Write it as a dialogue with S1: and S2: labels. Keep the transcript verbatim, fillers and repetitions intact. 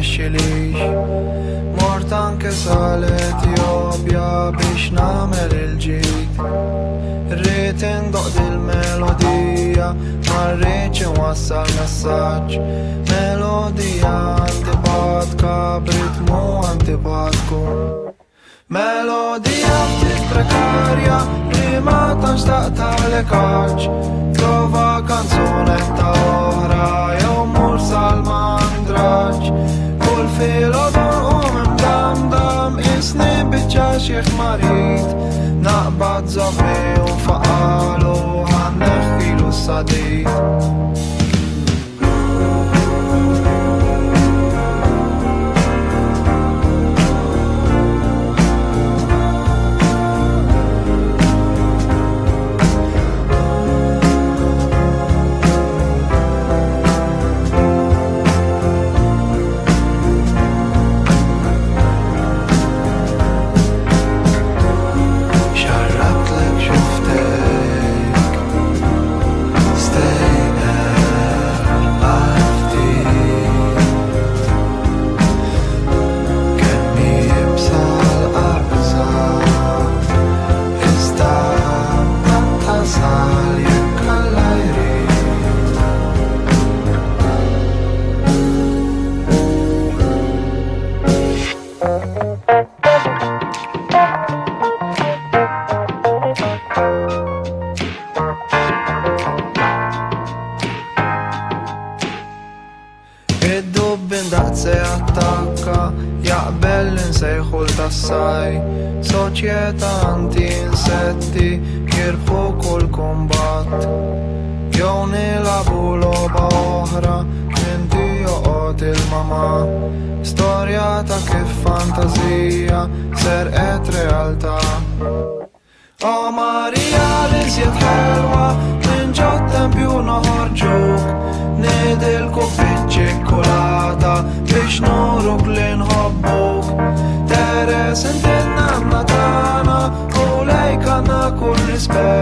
S1: jirnexxilix. Mort anke sal-Etjopja biex namel il-ġid. Rrit indoq dil-melodija, ma rridx inwassal messaġġ. Melodija antipatka b'ritmu antipatku. Melodija ftit prekarja li ma tantx taqtalek għaġġ. Trova kanzunetta oħra jew mur sal-mandraġġ. Kull filodor u mimdamdam isni biċċa xieħ marit. Naqbad żofri u faqalu ħanneħħilu s-sadit. Id-dubbin daqt se attakka, jaqbel insejħu l-tassaj. Soċjeta anti-insetti jirbħu kull kumbat. Jew nilabu logħba oħra, inti joqgħod il-mama. Storja ta' kif fantazija serqet realtà. Oh Marija l-iżjed ħelwa minn ġod tempju noħorġuk. Nidilku biċ-ċikkulata biex nuruk li nħobbuk. Teres inti n-nanna tagħna u lejk għandna kull rispett.